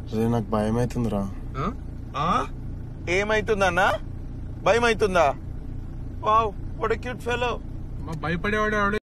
నాకు భయం అవుతుందిరా. ఏమైతుందన్నా? భయం అవుతుందా? Wow, what a cute fellow. భయపడేవాడు